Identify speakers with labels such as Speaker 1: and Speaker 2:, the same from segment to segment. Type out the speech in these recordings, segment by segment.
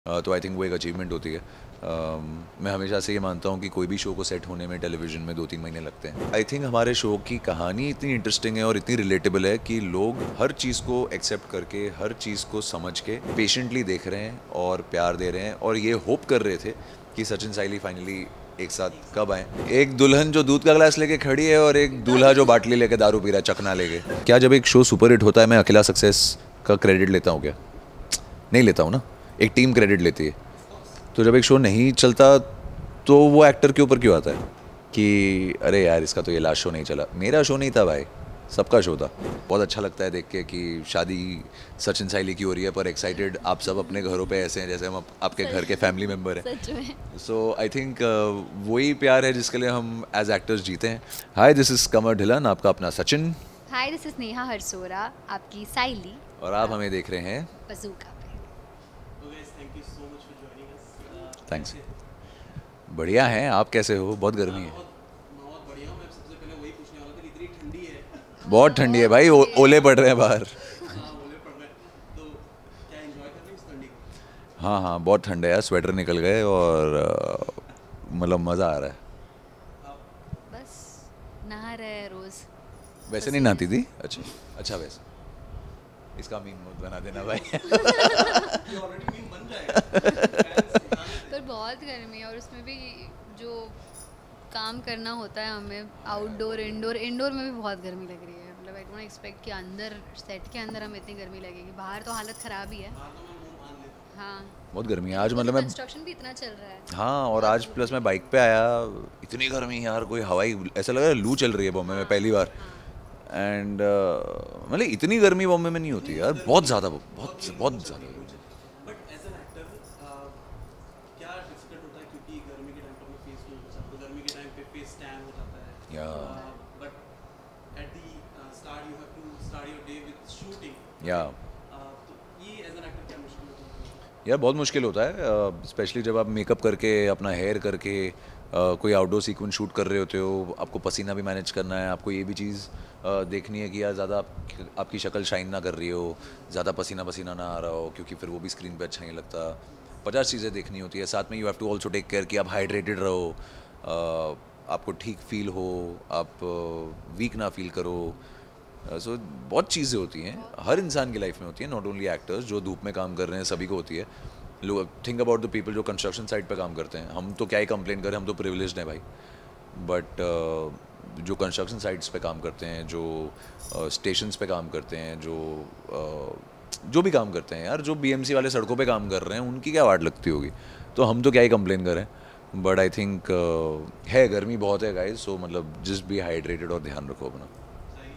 Speaker 1: तो I think वो एक अचीवमेंट होती है। मैं हमेशा से ये मानता हूँ कि कोई भी शो को सेट होने में टेलीविज़न में 2-3 महीने लगते हैं। आई थिंक हमारे शो की कहानी इतनी इंटरेस्टिंग है और इतनी रिलेटेबल है कि लोग हर चीज़ को एक्सेप्ट करके, हर चीज़ को समझ के पेशेंटली देख रहे हैं और प्यार दे रहे हैं और ये होप कर रहे थे कि सचिन साइली फाइनली एक साथ कब आए। एक दुल्हन जो दूध का ग्लास लेके खड़ी है और एक दूल्हा जो बाटली लेके दारू पी रहा है चखना लेके। क्या जब एक शो सुपर हिट होता है मैं अकेला सक्सेस का क्रेडिट लेता हूँ क्या? नहीं लेता हूँ ना, एक टीम क्रेडिट लेती है। तो जब एक शो नहीं चलता तो वो एक्टर के ऊपर क्यों आता है कि अरे यार इसका तो ये लास्ट शो नहीं चला। मेरा शो नहीं था भाई, सबका शो था। बहुत अच्छा लगता है देख के कि शादी सचिन साइली की हो रही है पर एक्साइटेड आप सब अपने घरों पे ऐसे हैं जैसे हम आपके घर के फैमिली मेम्बर हैं।
Speaker 2: सच में।
Speaker 1: सो आई थिंक वही प्यार है जिसके लिए हम एज एक्टर्स जीते हैं। हाय, दिस इज़ कमर ढिलन, आपका अपना Sachin.
Speaker 2: Hi, this is Neha Harsora, आपकी साइली।
Speaker 1: और आप हमें देख रहे हैं
Speaker 2: बज़ूका पे।
Speaker 1: थैंक्स। बढ़िया हैं, आप कैसे हो? बहुत गर्मी है।
Speaker 3: बहुत बढ़िया हूँ। मैं सबसे पहले वही पूछने वाला था कि इतनी ठंडी है।
Speaker 1: बहुत ठंडी है भाई, ओले पड़ रहे हैं बाहर।
Speaker 3: हाँ, ओले पड़ रहे हैं। तो क्या एंजॉय कर रहे हो इस ठंडी को?
Speaker 1: हाँ हाँ, बहुत ठंड है यार, स्वेटर निकल गए और मतलब मज़ा आ रहा है।
Speaker 2: बस नहा रहे हैं रोज।
Speaker 1: वैसे नहीं नहाती थी? अच्छा अच्छा, वैसे इसका मीम मत बना देना भाई।
Speaker 3: ये ऑलरेडी मीम बन जाएगा।
Speaker 2: पर बहुत गर्मी है और उसमें भी जो काम करना होता है हमें आउटडोर इंडोर में भी बहुत गर्मी लग रही है। मतलब आई डोंट एक्सपेक्ट कि अंदर सेट के अंदर हमें इतनी गर्मी लगेगी। बाहर तो हालत ख़राब ही है।
Speaker 3: हाँ, तो मैं मुंह मान लेता
Speaker 2: हाँ,
Speaker 1: बहुत गर्मी है आज, मतलब मैं।
Speaker 2: कंस्ट्रक्शन भी इतना चल रहा है।
Speaker 1: हाँ, और आज प्लस मैं बाइक पे आया, इतनी गर्मी है यार, कोई हवाई ऐसा लग रहा है लू चल रही है बॉम्बे में पहली बार।
Speaker 2: हाँ,
Speaker 1: एंड मतलब इतनी गर्मी बॉम्बे में नहीं होती यार, बहुत ज़्यादा, बहुत बहुत ज़्यादा।
Speaker 3: बट एज एन एक्टर क्या डिफिकल्ट होता है क्योंकि गर्मी के टाइम पे हमें फेस नहीं हो सकता। गर्मी के टाइम पे फेस टैन हो जाता है।
Speaker 1: या
Speaker 3: but at the start you have to start your day with shooting.
Speaker 1: या
Speaker 3: तो ये एज एन एक्टर क्या मुश्किल होता है?
Speaker 1: यार बहुत मुश्किल होता है, स्पेशली जब आप मेकअप करके अपना हेयर करके कोई आउटडोर सीक्वेंस शूट कर रहे होते हो। आपको पसीना भी मैनेज करना है, आपको ये भी चीज़ देखनी है कि यार ज़्यादा आपकी शक्ल शाइन ना कर रही हो, ज़्यादा पसीना पसीना ना आ रहा हो, क्योंकि फिर वो भी स्क्रीन पे अच्छा नहीं लगता। 50 चीज़ें देखनी होती है। साथ में you have to also take care कि आप हाइड्रेटेड रहो, आपको ठीक फील हो, आप वीक ना फील करो। सो बहुत चीज़ें होती हैं, हर इंसान की लाइफ में होती है, नॉट ओनली एक्टर्स जो धूप में काम कर रहे हैं, सभी को होती है। लोग थिंक अबाउट द पीपल जो कंस्ट्रक्शन साइट पे काम करते हैं। हम तो क्या ही कंप्लेन करें, हम तो प्रिविलेज्ड हैं भाई। बट जो कंस्ट्रक्शन साइट्स पे काम करते हैं, जो स्टेशंस पे काम करते हैं, जो भी काम करते हैं यार, जो बीएमसी वाले सड़कों पे काम कर रहे हैं, उनकी क्या वाट लगती होगी। तो हम तो क्या ही कंप्लेन करें। बट आई थिंक है, गर्मी बहुत है गाइस, सो मतलब जस्ट बी हाइड्रेटेड और ध्यान रखो अपना।
Speaker 3: सही।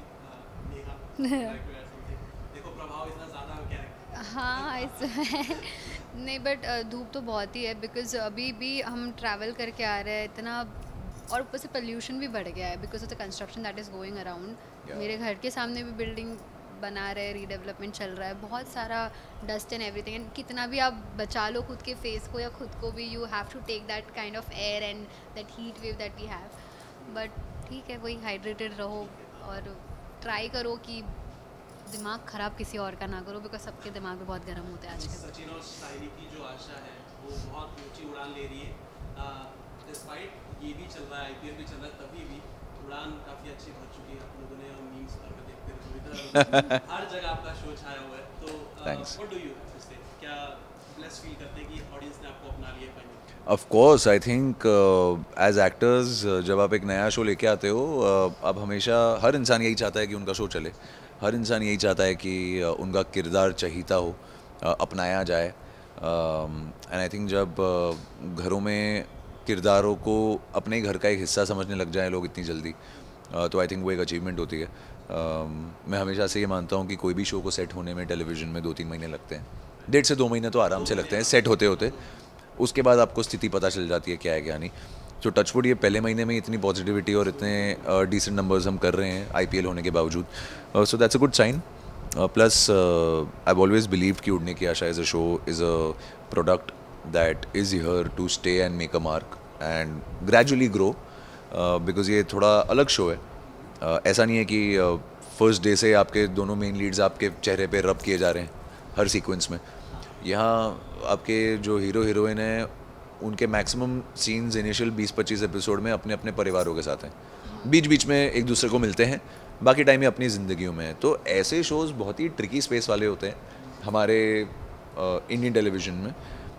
Speaker 3: नेहा देखो प्रभाव इतना ज़्यादा क्या है।
Speaker 2: हाँ इसमें नहीं, बट धूप तो बहुत ही है बिकॉज अभी भी हम ट्रैवल करके आ रहे हैं इतना। और ऊपर से पोल्यूशन भी बढ़ गया है because of the construction that is going around.
Speaker 1: Yeah.
Speaker 2: मेरे घर के सामने भी बिल्डिंग बना रहे हैं, रीडेवलपमेंट चल रहा है, बहुत सारा डस्ट एंड एवरीथिंग। एंड कितना भी आप बचा लो खुद के फेस को या खुद को भी, you have to take that kind of air and that heat wave that we have. But ठीक है, वही हाइड्रेटेड रहो और ट्राई करो कि दिमाग ख़राब किसी और का ना करो बिकॉज सबके दिमाग भी बहुत गर्म होते हैं आजकल।
Speaker 3: सचिन और साइली की जो आशा है वो बहुत ऊंची उड़ान ले रही है। डिस्पाइट ये भी चल रहा है, आईपीएल भी चल रहा है, तभी भी उड़ान काफ़ी अच्छी भर चुकी है। आप लोगों ने मीम्स पर मैं देखते रहे इधर हर जगह आपका शो छाया हुआ है। तो
Speaker 1: Thanks.
Speaker 3: What do you have to say? क्या ब्लेस फील करते हैं कि ऑडियंस ने आपको अपना लिया finally?
Speaker 1: Of course I think as actors जब आप एक नया शो लेके आते हो, अब हमेशा हर इंसान यही चाहता है कि उनका शो चले। हर इंसान यही चाहता है कि उनका किरदार चहीता हो, अपनाया जाए। एंड आई थिंक जब घरों में किरदारों को अपने घर का एक हिस्सा समझने लग जाए लोग इतनी जल्दी, तो आई थिंक वो एक अचीवमेंट होती है। मैं हमेशा से ये मानता हूँ कि कोई भी शो को सेट होने में टेलीविज़न में 2-3 महीने लगते हैं। 1.5 से 2 महीने तो आराम से लगते हैं सेट होते होते। उसके बाद आपको स्थिति पता चल जाती है क्या है क्या नहीं। तो टचवुड ये पहले महीने में इतनी पॉजिटिविटी और इतने डिसेंट नंबर्स हम कर रहे हैं आईपीएल होने के बावजूद, so that's a good sign. Plus I have always believe कि Udne Ki Aasha is a show, is a product that is here to stay and make a mark and gradually grow, because ये थोड़ा अलग शो है। ऐसा नहीं है कि फर्स्ट डे से आपके दोनों मेन लीड्स आपके चेहरे पे रब किए जा रहे हैं हर सीक्वेंस में। यहाँ आपके जो हीरो हीरोइन हैं उनके मैक्सिमम सीन्स इनिशियल 20-25 एपिसोड में अपने अपने परिवारों के साथ हैं, बीच बीच में एक दूसरे को मिलते हैं, बाकी टाइम ये अपनी ज़िंदगियों में है। तो ऐसे शोज़ बहुत ही ट्रिकी स्पेस वाले होते हैं हमारे इंडियन टेलीविज़न में।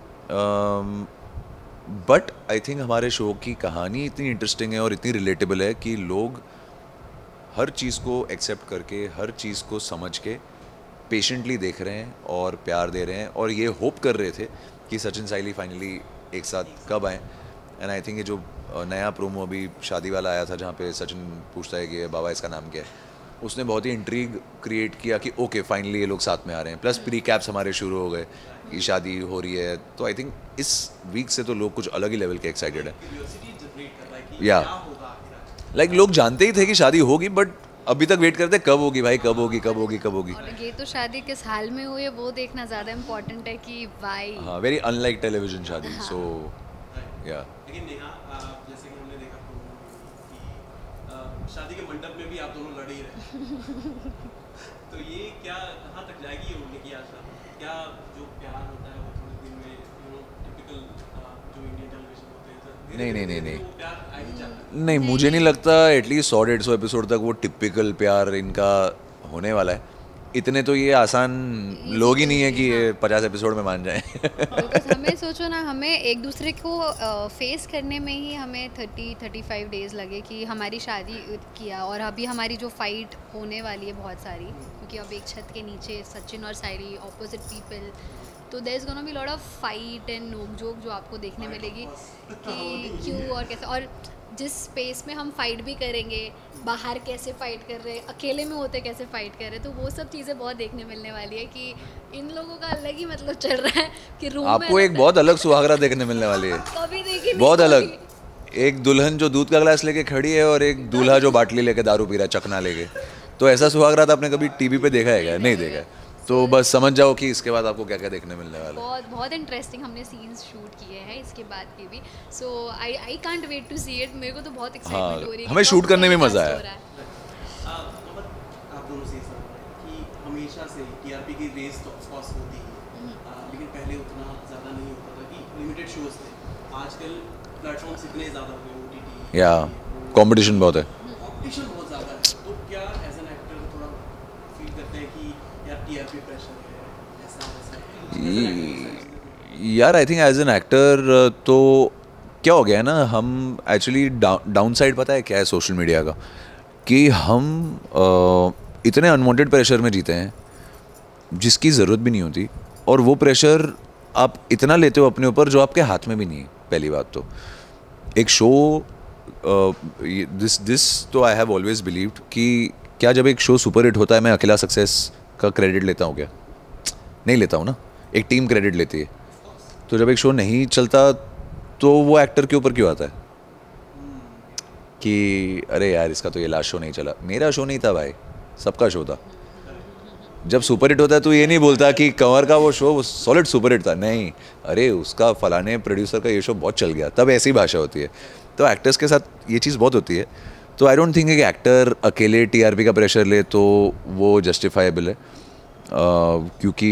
Speaker 1: बट आई थिंक हमारे शो की कहानी इतनी इंटरेस्टिंग है और इतनी रिलेटेबल है कि लोग हर चीज़ को एक्सेप्ट करके, हर चीज़ को समझ के पेशेंटली देख रहे हैं और प्यार दे रहे हैं, और ये होप कर रहे थे कि सचिन साइली फाइनली एक साथ कब आए। एंड आई थिंक ये जो नया प्रोमो अभी शादी वाला आया था जहाँ पे सचिन पूछता है कि बाबा इसका नाम क्या है, उसने बहुत ही इंट्रीग क्रिएट किया कि ओके फाइनली ये लोग साथ में आ रहे हैं। प्लस प्री कैप्स हमारे शुरू हो गए कि शादी हो रही है, तो आई थिंक इस वीक से तो लोग कुछ अलग ही लेवल के एक्साइटेड है।
Speaker 3: क्यूरियोसिटी जनरेट कर रहा है कि
Speaker 1: या
Speaker 3: क्या होगा आखिर।
Speaker 1: लाइक लोग जानते ही थे कि शादी होगी, बट अभी तक वेट करते कब होगी भाई, कब होगी कब होगी कब होगी।
Speaker 2: और ये तो शादी किस हाल में हुई है वो देखना ज़्यादा इम्पोर्टेंट है कि वाई।
Speaker 1: हाँ, वेरी अनलाइक टेलीविजन शादी। सो या
Speaker 3: लेकिन नेहा, जैसे कि हमने देखा कि शादी के मंडप में भी आप दोनों लड़ ही रहे तो ये क्या कहाँ तक जाएगी ये उड़ने की आशा? क्या जो प्यार होता है वो थोड़े दिन में टिपिकल जो इंडियन टेलीविजन होते हैं
Speaker 1: नहीं।
Speaker 3: वो प्यार आ ही जाता है?
Speaker 1: नहीं, मुझे नहीं लगता एटलीस्ट 100-150 एपिसोड तक वो टिपिकल प्यार इनका होने वाला है। इतने तो ये आसान लोग ही नहीं है कि ये 50 एपिसोड में मान जाएं।
Speaker 2: बिकॉज हमें सोचो ना, हमें एक दूसरे को फेस करने में ही हमें 30-35 डेज़ लगे कि हमारी शादी किया, और अभी हमारी जो फाइट होने वाली है बहुत सारी, क्योंकि अब एक छत के नीचे सचिन और सायरी ऑपोजिट पीपल, तो there is gonna be lot of fight and नोक-झोंक जो आपको देखने मिलेगी कि क्यों और कैसे, और जिस स्पेस में हम फाइट भी करेंगे, बाहर कैसे फाइट कर रहे हैं, अकेले में होते कैसे फाइट कर रहे हैं, तो वो सब चीज़ें बहुत देखने मिलने वाली है कि इन लोगों का अलग ही मतलब चल रहा है कि रूम
Speaker 1: आपको एक बहुत अलग सुहागरा देखने मिलने वाली है,
Speaker 2: कभी देखी नहीं,
Speaker 1: बहुत
Speaker 2: कभी।
Speaker 1: अलग। एक दुल्हन जो दूध का ग्लास लेके खड़ी है और एक दूल्हा जो बाटली लेके दारू पी रहा है, चखना लेके। तो ऐसा सुहागरात आपने कभी टीवी पे देखा है क्या? नहीं देखा है। तो बस समझ जाओ कि इसके बाद आपको क्या क्या देखने मिलने वाला है।
Speaker 2: बहुत बहुत इंटरेस्टिंग हमने सीन्स शूट किए हैं इसके बाद के भी, so I can't wait to see it. मेरे को तो बहुत एक्साइटमेंट हो रही है,
Speaker 1: हमें
Speaker 2: कि
Speaker 1: शूट
Speaker 2: कब
Speaker 1: करने में मज़ा
Speaker 2: telecast
Speaker 1: आया।
Speaker 2: हो रहा है।
Speaker 3: मोहम्मद, आप दोनों से ये सवाल है कि हमेशा से टीआरपी की रेस तो ऑफकोर्स होती है, लेकिन पहले उतना ज़्यादा नहीं होता था कि लिमिटेड शोज थे। आजकल प्लेटफॉर्म्स इतने ज़्यादा हो गए, ओटीटी
Speaker 1: या कंपटीशन बहुत है।
Speaker 3: कॉम्पिटिशन बहुत ज़्यादा है, तो क्या एज एन एक्टर थोड़ा फील करते हैं कि यार टीआरपी प्रेशर है, ऐसा
Speaker 1: यार I think as an actor तो क्या हो गया है ना, हम एक्चुअली डाउन साइड पता है क्या है सोशल मीडिया का, कि हम इतने अनवांटेड प्रेशर में जीते हैं जिसकी ज़रूरत भी नहीं होती, और वो प्रेशर आप इतना लेते हो अपने ऊपर जो आपके हाथ में भी नहीं है। पहली बात तो एक शो दिस तो आई हैव ऑलवेज बिलीव्ड कि क्या जब एक शो सुपर हिट होता है मैं अकेला सक्सेस का क्रेडिट लेता हूँ क्या? नहीं लेता हूँ ना, एक टीम क्रेडिट लेती है। तो जब एक शो नहीं चलता तो वो एक्टर के ऊपर क्यों आता है कि अरे यार इसका तो ये लास्ट शो नहीं चला। मेरा शो नहीं था भाई, सबका शो था। जब सुपर हिट होता है तो ये नहीं बोलता कि कंवर का वो शो सॉलिड सुपर हिट था, नहीं, अरे उसका फलाने प्रोड्यूसर का ये शो बहुत चल गया, तब ऐसी भाषा होती है। तो एक्टर्स के साथ ये चीज़ बहुत होती है। तो आई डोंट थिंक कि एक्टर अकेले टीआरपी का प्रेशर ले तो वो जस्टिफाइबल है, क्योंकि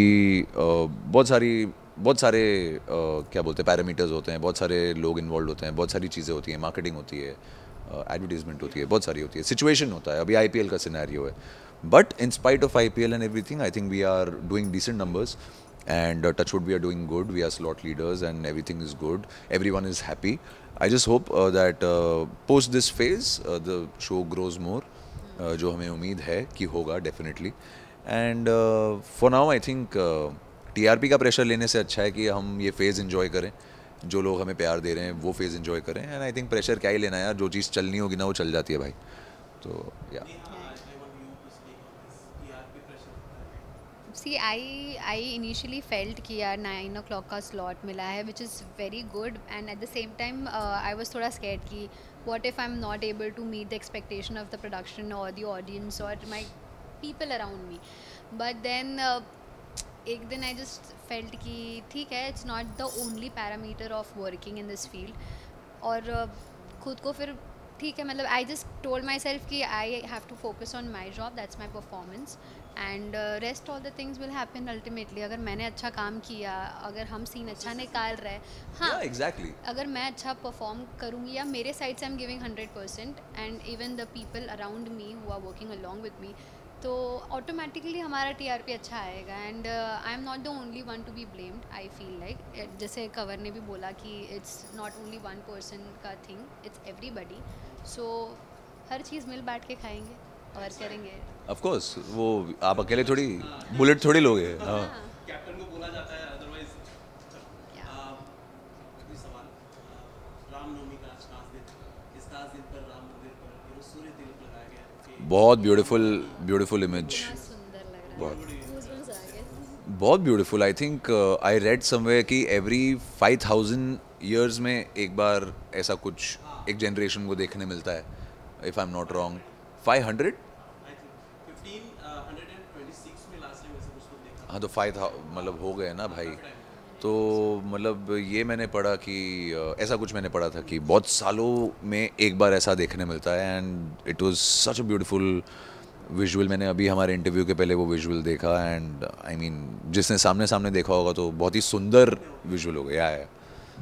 Speaker 1: बहुत सारे क्या बोलते हैं पैरामीटर्स होते हैं, बहुत सारे लोग इन्वॉल्व होते हैं, बहुत सारी चीज़ें होती हैं, मार्केटिंग होती है, एडवर्टीजमेंट होती है, बहुत सारी होती है, सिचुएशन होता है। अभी आईपीएल का सिनेरियो है, but in spite of IPL and everything I think we are doing decent numbers and touchwood we are doing good, we are slot leaders and everything is good, everyone is happy. I just hope that post this phase the show grows more, जो हमें उम्मीद है कि होगा definitely. And for now I think TRP का pressure लेने से अच्छा है कि हम ये फेज़ enjoy करें, जो लोग हमें प्यार दे रहे हैं वो फेज़ enjoy करें। And I think प्रेशर क्या ही लेना यार, जो चीज़ चलनी होगी ना वो चल जाती है भाई। तो या
Speaker 2: See, I initially felt कि यार 9 o'clock का slot मिला है, which is very good, and at the same time I was थोड़ा scared कि what if I'm not able to meet the expectation of the production or the audience or my people around me. But then एक दिन I just felt कि ठीक है, it's not the only parameter of working in this field, और खुद को फिर ठीक है, मतलब I just told myself कि I have to focus on my job, that's my performance, and rest all the things will happen ultimately. अगर मैंने अच्छा काम किया, अगर हम सीन अच्छा निकाल रहे, हाँ
Speaker 1: Yeah, exactly.
Speaker 2: अगर मैं अच्छा परफॉर्म करूँगी या मेरे साइड से I am giving 100% and even the people around me who are working along with me, तो ऑटोमेटिकली हमारा टीआरपी अच्छा आएगा. And I am not the only one to be blamed. I feel like जैसे कवर ने भी बोला कि it's not only one person का थिंग, इट्स एवरीबडी. सो हर चीज़ मिल बांट के खाएंगे और करेंगे.
Speaker 1: Of course, वो आप अकेले थोड़ी बुलेट थोड़ी लोगे. हाँ.
Speaker 3: कैप्टन को बोला जाता है, अदरवाइज
Speaker 2: Yeah.
Speaker 3: कोई सवाल. रामनवमी का आज खास दिन, इस खास दिन पर राम मंदिर पर सूर्य तिलक लगाया गया कि
Speaker 1: बहुत ब्यूटीफुल इमेज.
Speaker 2: कितना सुंदर लग रहा
Speaker 1: बहुत
Speaker 2: है. Goosebumps आ गए.
Speaker 1: बहुत beautiful. I think I read somewhere कि एवरी 5000 ईयर्स में एक बार ऐसा कुछ एक जनरेशन को देखने मिलता है. If I am not wrong 500.
Speaker 3: I think 1526 में लास्ट टाइम ऐसा कुछ तो देखा.
Speaker 1: हाँ तो 5000 मतलब हो गए ना भाई. तो मतलब ये मैंने पढ़ा कि ऐसा कुछ मैंने पढ़ा था कि बहुत सालों में एक बार ऐसा देखने मिलता है. And it was such a beautiful visual. मैंने अभी हमारे इंटरव्यू के पहले वो विजुअल देखा. एंड आई मीन जिसने सामने देखा होगा तो बहुत ही सुंदर विजुअल हो गया है.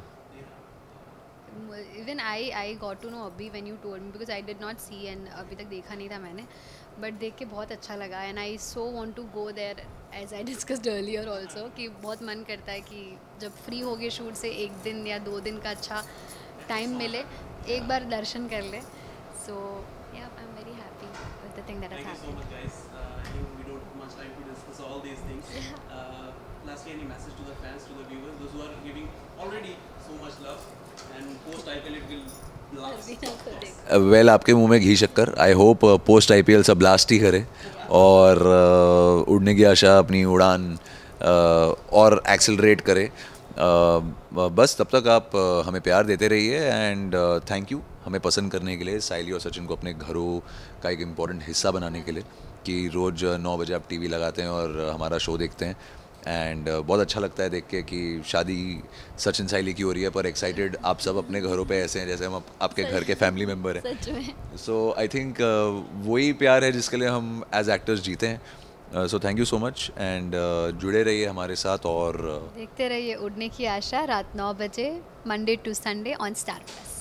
Speaker 2: Even I got to know अभी when you told me, because I did not see and अभी तक देखा नहीं था मैंने, बट देख के बहुत अच्छा लगा. And I so want to go there as I discussed earlier also कि बहुत मन करता है कि जब फ्री हो गए शूट से 1 दिन या 2 दिन का अच्छा टाइम मिले, एक बार दर्शन कर ले. So yeah I am very happy with the thing that has
Speaker 3: Thank you so
Speaker 2: happened.
Speaker 3: much, guys. I think we don't have much time to discuss all these things. Lastly, any message to the fans, to the viewers, those who are giving already so much love, and post IPL it will blast.
Speaker 1: Well आपके मुंह में घी शक्कर. I hope post IPL सब blast ही करे और उड़ने की आशा अपनी उड़ान और एक्सेलरेट करे. बस तब तक आप हमें प्यार देते रहिए. एंड थैंक यू हमें पसंद करने के लिए, साइली और सचिन को अपने घरों का एक इम्पॉर्टेंट हिस्सा बनाने के लिए, कि रोज़ 9 बजे आप टीवी लगाते हैं और हमारा शो देखते हैं. एंड बहुत अच्छा लगता है देख के कि शादी सचिन साइली की हो रही है, पर एक्साइटेड आप सब अपने घरों पे ऐसे हैं जैसे हम आपके घर के फैमिली मेम्बर हैं.
Speaker 2: सच में.
Speaker 1: सो आई थिंक वही प्यार है जिसके लिए हम एज एक्टर्स जीते हैं. So thank you so much. And जुड़े रहिए हमारे साथ और
Speaker 2: देखते रहिए उड़ने की आशा रात 9 बजे Monday to Sunday on Star plus.